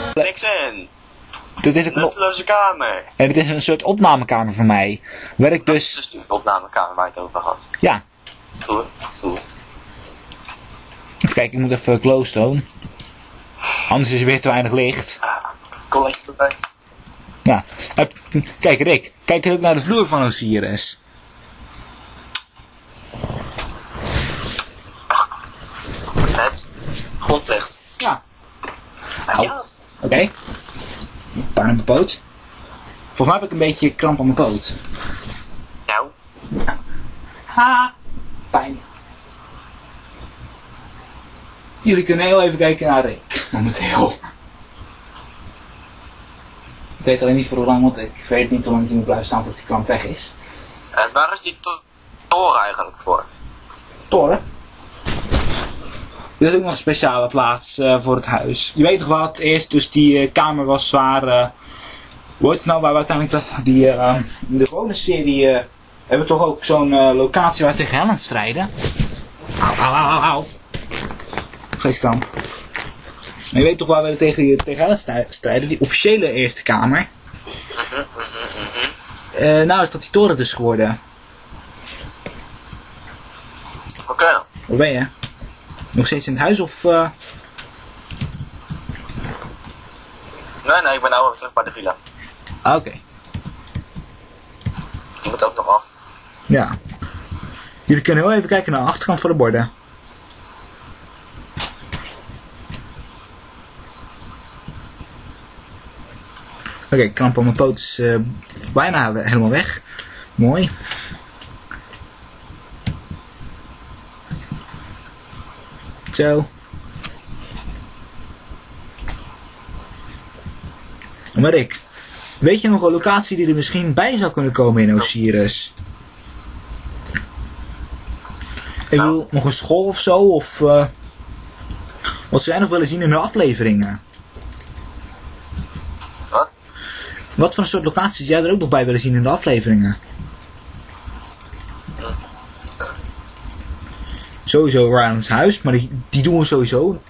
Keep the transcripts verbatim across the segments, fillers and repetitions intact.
Niks in. Dit is een nutteloze kamer. En dit is een soort opnamekamer voor mij. Waar ik dus... Dat is dus de opnamekamer waar je het over had. Ja. Stoer, stoer. Even kijken, ik moet even glowstone. Anders is er weer te weinig licht. Ah, colletje erbij. Ja. Kijk Rick, kijk ook naar de vloer van Osiris. Vet. Grondlicht. Ja. Oh. Ja. Oké. Okay. Pijn op mijn poot. Volgens mij heb ik een beetje kramp aan mijn poot. Nou. Ha. Pijn. Jullie kunnen heel even kijken naar Rick. Momenteel. Ik weet alleen niet voor hoe lang, want ik weet niet hoe lang ik hier moet blijven staan voordat die kramp weg is. En waar is die to toren eigenlijk voor? Toren? Dit is ook nog een speciale plaats uh, voor het huis. Je weet toch wat, eerst dus die uh, kamer was waar... Uh, hoe heet het nou, waar we uiteindelijk de, die, uh, in de gewone serie... Uh, hebben we toch ook zo'n uh, locatie waar we tegen Helen strijden? Auw, auw, auw, auw. Vleeskramp. Maar je weet toch waar we tegen, tegen Helen strijden? Die officiële eerste kamer. Uh, nou is dat die toren dus geworden. Oké okay, dan. Waar ben je? Nog steeds in het huis of... Uh... Nee, nee, ik ben nou weer terug bij de villa. Ah, oké. Okay. Die moet ook nog af. Ja. Jullie kunnen heel even kijken naar de achterkant van de borden. Oké, okay, kramp op mijn poot is uh, bijna helemaal weg. Mooi. Zo. Maar Rick, weet je nog een locatie die er misschien bij zou kunnen komen in Osiris? Ik bedoel, nog een school of zo? Of uh, wat zou jij nog willen zien in de afleveringen? Wat? Wat voor een soort locaties jij er ook nog bij willen zien in de afleveringen? Sowieso Rylands huis, maar die, die doen we sowieso.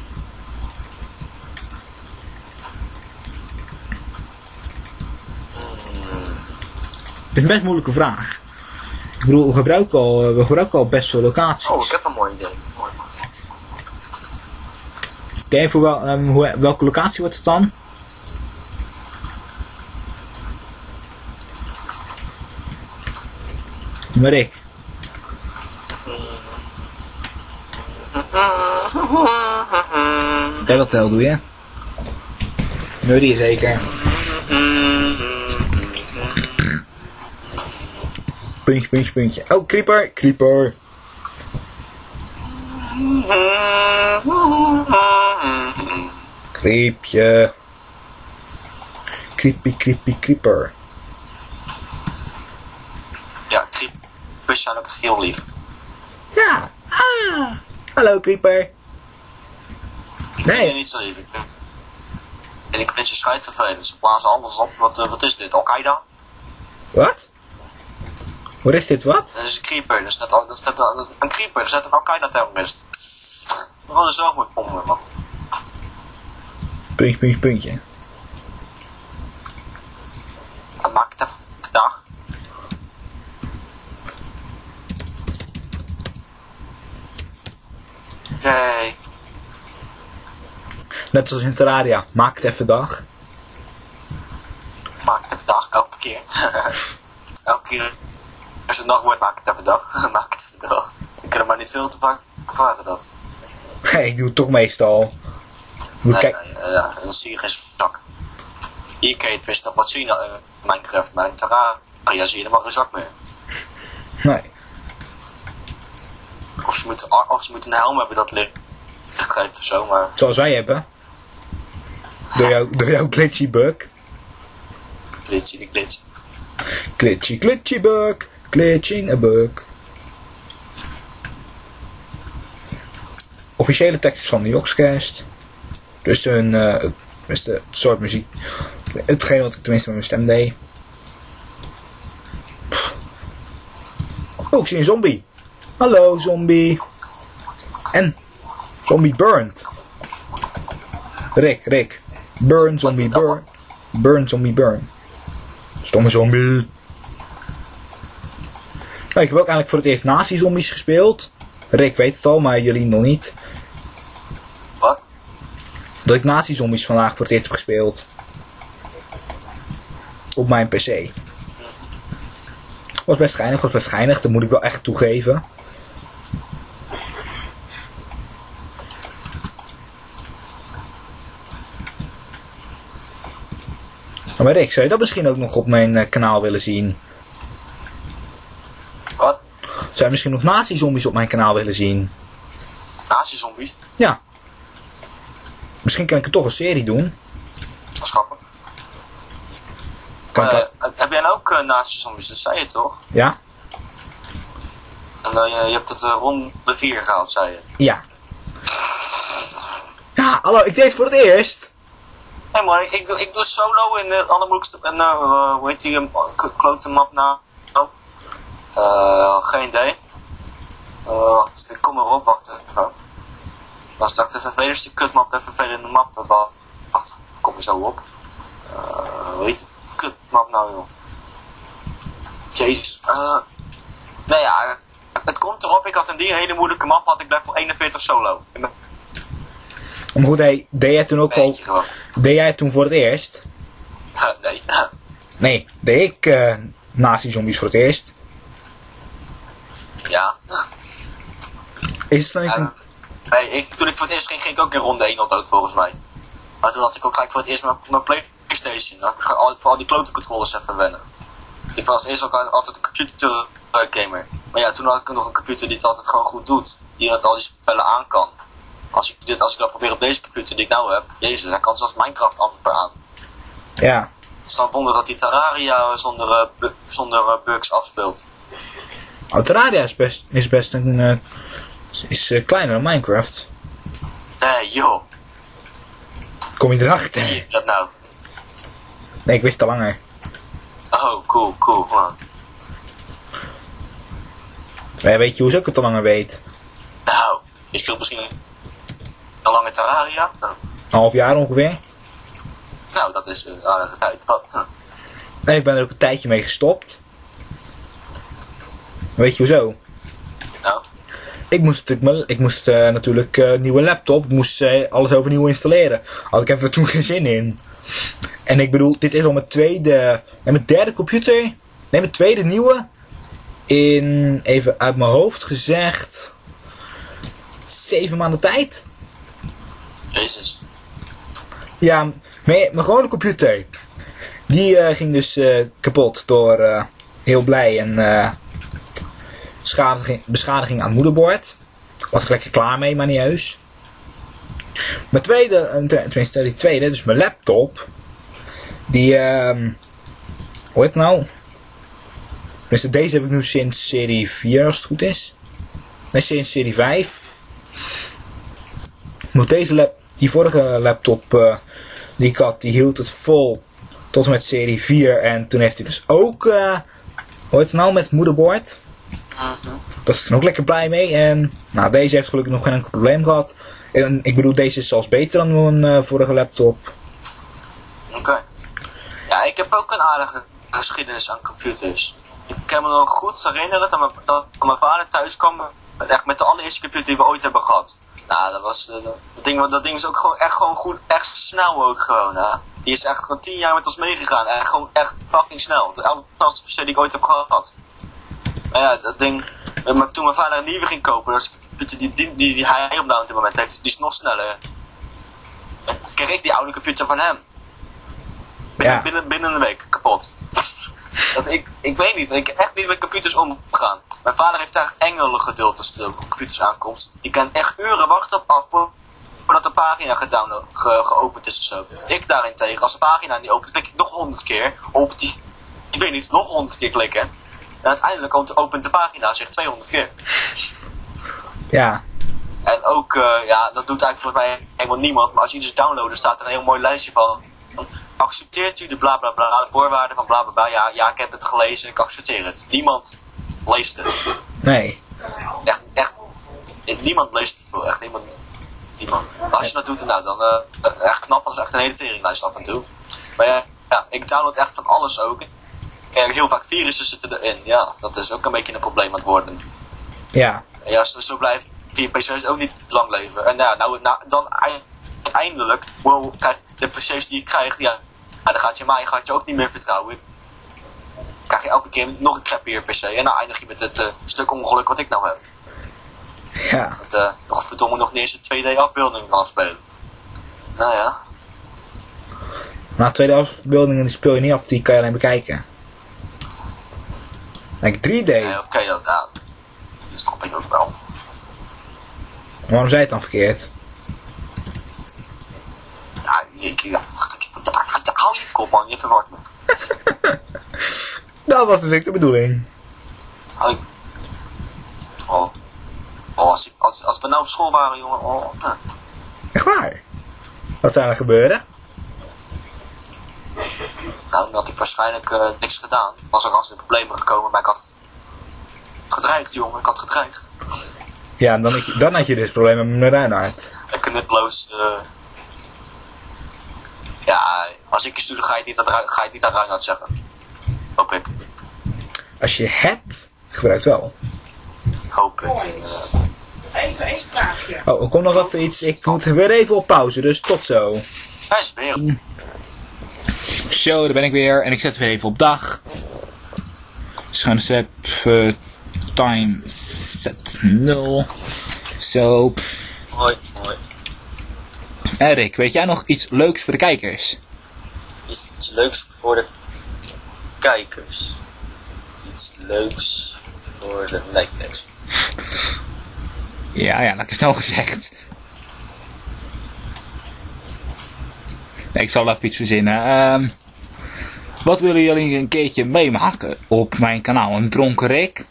Het is een best moeilijke vraag. Ik bedoel, we gebruiken al, we gebruiken al best veel locaties. Oh, ik heb een mooi idee. Mooi. Ken je voor wel, um, hoe, welke locatie wordt het dan? Maar ik. Kijk wat tel doe je? Nu die zeker. Puntje, puntje, puntje. Oh, creeper, creeper. Creepje. Creepy, creepy, creeper. Ja, creepers zijn ook heel lief. Ja. Ah. Hallo, creeper. Nee. Ik niet zo lief. Ik vind... En ik vind ze scheidvervelend. Ze plaatsen alles op. Wat, uh, wat is dit? Al-Qaeda? Wat? Wat is dit, wat? Dat is een creeper. Dat is net, dat is net dat is een creeper. Dat is net een Al-Qaeda-terrorist. Wat is zo moet pommen, man. Puntje, puntje, puntje. Dat maakt het even dag. Yay. Net zoals in Terraria. Maak het even dag. Maak het even dag, elke keer. Elke keer als het nacht wordt, maak het even dag. Maak het even dag. Ik kan er maar niet veel te vaak vragen dat. Nee, ik doe het toch meestal. Nee, kijk. Nee, ja, dan zie je geen zak. Hier kan je het best nog wat zien in uh, Minecraft, maar in Terraria zie je er maar geen zak meer. Nee. Of ze moeten, of ze moeten een helm hebben dat licht geeft of zo, maar... Zoals wij hebben. Door, jou, door jouw glitchy bug. Glitchy, de glitch. Glitchy, glitchy bug. Glitching a bug. Officiële tekst van de Jokscast. Dus een uh, dus de soort muziek. Hetgeen wat ik tenminste met mijn stem deed. Oh, ik zie een zombie. Hallo zombie. En zombie burned. Rick, Rick. Burn, zombie, burn. Burn, zombie, burn. Stomme zombie. Nou, ik heb ook eigenlijk voor het eerst nazi-zombies gespeeld. Rick weet het al, maar jullie nog niet. Wat? Dat ik nazi-zombies vandaag voor het eerst heb gespeeld. Op mijn P C. Was best geinig, was best geinig. Dat moet ik wel echt toegeven. Maar Rick, zou je dat misschien ook nog op mijn uh, kanaal willen zien? Wat? Zou je misschien nog nazi-zombies op mijn kanaal willen zien? Nazi-zombies? Ja. Misschien kan ik er toch een serie doen. Dat is grappig. Kan Uh, ik dat... heb jij nou ook uh, nazi-zombies? Dat zei je toch? Ja? En uh, je, je hebt het uh, rond de vier gehaald, zei je. Ja. Ja, hallo, ik deed het voor het eerst. Nee man, ik, ik, doe, ik doe solo in de allermoeilijkste, en uh, uh, hoe heet die um, klote map nou? Oh. Uh, geen idee. Uh, wacht, ik kom erop, wacht even. Dat is toch de vervelendste kutmap, de vervelende map. Wacht, wacht, ik kom er zo op. Uh, hoe heet die kutmap nou joh? Jezus. Uh, nee ja, het komt erop, ik had in die hele moeilijke map, had ik level eenenveertig solo. Maar goed, hey, deed jij toen ook al... Gewoon. Deed jij het toen voor het eerst? Uh, nee. Nee, deed ik uh, nazi-zombies voor het eerst. Ja. Is het dan niet Uh, een... nee, ik, toen ik voor het eerst ging, ging ik ook in ronde één al dood volgens mij. Maar toen had ik ook gelijk voor het eerst mijn, mijn Playstation. Dan had ik al, voor al die klote controllers even wennen. Ik was eerst ook altijd een computer uh, gamer. Maar ja, toen had ik nog een computer die het altijd gewoon goed doet. Die al die spellen aan kan. Als ik, dit, als ik dat probeer op deze computer die ik nou heb, jezus, hij kan zelfs Minecraft amper aan. Ja. Het is dan wonder dat die Terraria zonder, uh, bu zonder uh, bugs afspeelt. Oh, Terraria is best, is best een... Uh, is uh, kleiner dan Minecraft. Nee, joh. Kom je erachter? Zie je dat nou? Nee, ik wist het al langer. Oh, cool, cool, man. Maar weet je hoe ik het al langer weet? Nou, je speelt misschien een lange Terraria? Nou, Een half jaar ongeveer. nou dat is een aardige tijd. Wat? En ik ben er ook een tijdje mee gestopt. Weet je hoezo? Nou, Ik moest, ik, ik moest uh, natuurlijk een uh, nieuwe laptop. Ik moest uh, alles overnieuw installeren. Had ik even toen geen zin in. En ik bedoel, dit is al mijn tweede... En mijn derde computer. Nee, mijn tweede nieuwe. In, even uit mijn hoofd gezegd... Zeven maanden tijd. jezus. Ja, mijn, mijn gewone computer. Die uh, ging dus uh, kapot door uh, heel blij en uh, beschadiging, beschadiging aan het moederbord. Was ik lekker klaar mee, maar niet heus. Mijn tweede, tenminste die tweede, dus mijn laptop. Die, uh, hoe heet het nou? Dus deze heb ik nu sinds serie vier als het goed is. Nee, sinds serie vijf. Moet deze lap, die vorige laptop uh, die ik had, die hield het vol tot en met serie vier. En toen heeft hij dus ook, uh, hoe heet het nou, met moederbord. Mm-hmm. Daar is ik ook lekker blij mee. En nou, deze heeft gelukkig nog geen enkel probleem gehad. En ik bedoel, deze is zelfs beter dan mijn uh, vorige laptop. Oké. Okay. Ja, ik heb ook een aardige geschiedenis aan computers. Ik kan me nog goed herinneren dat mijn, dat mijn vader thuis kwam echt met de allereerste computer die we ooit hebben gehad. Nou, dat was, uh, dat, ding, dat ding is ook gewoon echt gewoon goed, echt snel ook gewoon, hè. Die is echt gewoon tien jaar met ons meegegaan. En gewoon echt fucking snel. De allersnelste P C die ik ooit heb gehad. Maar ja, dat ding, maar toen mijn vader een nieuwe ging kopen, dat is de computer die, die, die, die hij op dit moment heeft, die is nog sneller. En toen kreeg ik die oude computer van hem. Binnen, Ja. binnen, binnen een week, kapot. Dat ik, ik weet niet, ik kan echt niet met computers omgaan. Mijn vader heeft daar engelen geduld als het op computers aankomt. Die kan echt uren wachten op af voordat de pagina gedownload, ge, geopend is of zo. Ik daarentegen, als de pagina niet opent, klik ik nog honderd keer. Opent die, ik weet niet, nog honderd keer klikken. En uiteindelijk komt, opent de pagina zich tweehonderd keer. Ja. En ook, uh, ja, dat doet eigenlijk volgens mij helemaal niemand. Maar als je iets downloadt, staat er een heel mooi lijstje van. Accepteert u de bla bla bla, de voorwaarden van bla bla bla. Ja, ja, ik heb het gelezen en ik accepteer het. Niemand leest het. Nee. Echt, echt. Niemand leest het voor, echt niemand. niemand. Maar als je dat doet, nou, dan uh, echt knap, dat is echt een hele teringlijst af en toe. Maar ja, ja, ik download echt van alles ook. En heel vaak virussen zitten erin. Ja, dat is ook een beetje een probleem aan het worden. Ja. En ja, zo, zo blijft die P C's ook niet lang leven. En ja, nou, nou dan uiteindelijk, wow, krijg de P C's die je krijgt, ja, nou, dan gaat je mij gaat je ook niet meer vertrouwen. Dan krijg je elke keer nog een crappier P C. En dan eindig je met het uh, stuk ongeluk wat ik nou heb. Ja. Dat uh, nog verdomme nog niet eens een twee D afbeelding kan spelen. Nou ja. Maar twee D afbeeldingen die speel je niet af, die kan je alleen bekijken. Like drie D. Nee, oké, okay, dat, nou, dat snap ik ook wel. Waarom zei je het dan verkeerd? Ja, ik, ja, hou je kop man, je verwart me. Dat was dus ik de bedoeling. Hou je... Oh. Oh, als, ik, als, als we nou op school waren, jongen. Oh, nou. Echt waar? Wat zou er gebeuren? Nou, dan had ik waarschijnlijk uh, niks gedaan. Was er als in problemen gekomen, maar ik had gedreigd, jongen. Ik had gedreigd. Ja, dan had je, dan had je dus problemen met meneer Reinhardt. Lekker nutteloos. Uh... Ja, als ik iets doe, dan ga je het niet aan, ga je het niet aan Reinhardt zeggen. Hoop ik. Als je het gebruikt wel. Hoop ik. Even één vraagje. Oh, er komt nog even iets. Ik moet weer even op pauze, dus tot zo. Hij is weer. Zo, daar ben ik weer en ik zet weer even op dag. Schuine step, uh, time set nul. Zo. Hoi, hoi. Erik, weet jij nog iets leuks voor de kijkers? Iets leuks voor de kijkers. Iets leuks voor de lijkers. Ja, ja, lekker snel gezegd. Nee, ik zal even iets verzinnen. Um, wat willen jullie een keertje meemaken op mijn kanaal? Een dronken Rick?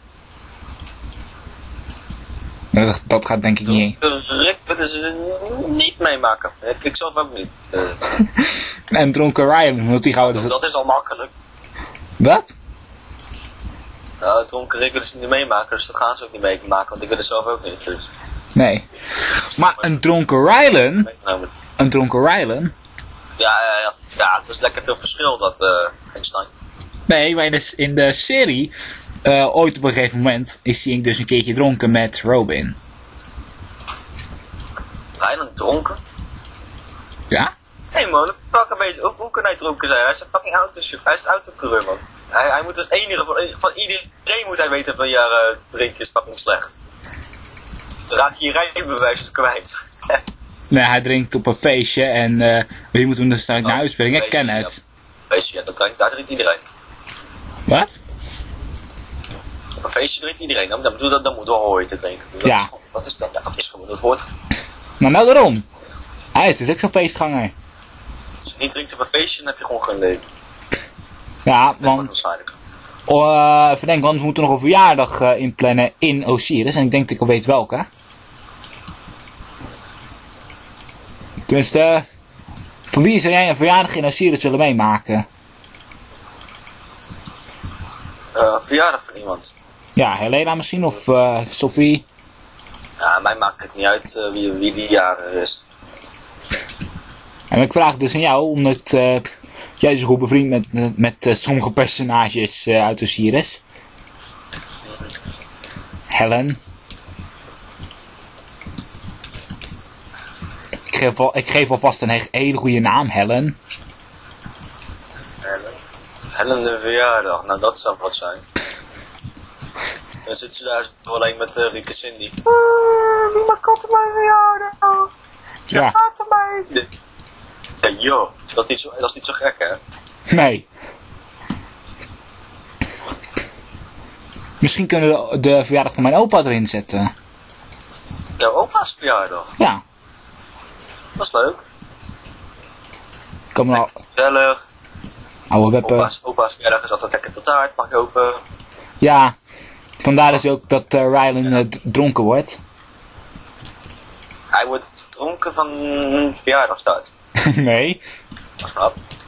Dat, dat gaat denk ik niet. Rick willen ze niet meemaken. Ik, ik zelf ook niet. Uh, en dronken Ryan, want die gaan we dus... Dat is al makkelijk. Wat? Nou, dronken Rick willen ze niet meemaken, dus dat gaan ze ook niet meemaken, want ik wil het zelf ook niet. Dus. Nee. Maar een dronken Rylan... Een dronken Rylan... Ja, ja, ja, het is lekker veel verschil dat, uh, Einstein. Nee, maar dus in de serie, uh, ooit op een gegeven moment, is hij dus een keertje dronken met Robin. Rylan dronken? Ja? Hé hey man, dat fuck een beetje. Hoe, hoe kan hij dronken zijn? Hij is een fucking autochauffeur, hij is een autocoureur man. Hij, hij moet als enige van, van iedereen moet hij weten van ja, uh, drinken is fucking slecht. Dan raak je je rijbewijs kwijt. Nee, hij drinkt op een feestje en uh, wie moet hem dus naar Oh, huis brengen? Ik ken feestje, het. Ja. Feestje, ja, dat drinkt, daar drinkt iedereen. Wat? Op een feestje drinkt iedereen, dan, dan, dan, dan, dan hoor je te drinken. Dat Ja. Is, dat is dat? Ja, dat is gewoon, dat hoort. Maar nou daarom. Hij is dus ook zo'n feestganger. Als je niet drinkt op een feestje, dan heb je gewoon geen leven. Ja, Dat is want... waarschijnlijk. Oh, uh, even denken, want we moeten nog een verjaardag uh, inplannen in Osiris. En ik denk dat ik al weet welke. Tenminste, van wie zou jij een verjaardag in Osiris willen meemaken? Uh, een verjaardag van iemand. Ja, Helena misschien of uh, Sophie? Ja, mij maakt het niet uit uh, wie, wie die jaren is. En ik vraag dus aan jou, omdat uh, jij is goed bevriend met, met uh, sommige personages uh, uit Osiris. Helen. Ik geef, al, ik geef alvast een hele goede naam, Helen. Helen. Helen de verjaardag, nou dat zou wat zijn. Dan zit ze daar zo alleen met uh, Rieke Cindy. Uh, niemand komt op mijn verjaardag. Ze Ja. haten mij. Ja, joh, dat is, niet zo, dat is niet zo gek hè. Nee. Misschien kunnen we de, de verjaardag van mijn opa erin zetten. Jouw opa's verjaardag, Ja. dat is leuk. Kom maar. Gezellig. Oude weppen. Opa's, opa's verjaardag is altijd lekker veel taart, mag je open. Ja. Vandaar dus ook dat uh, Rylan uh, d- dronken wordt. Hij wordt dronken van een verjaardagstaart. Nee. Dat snap.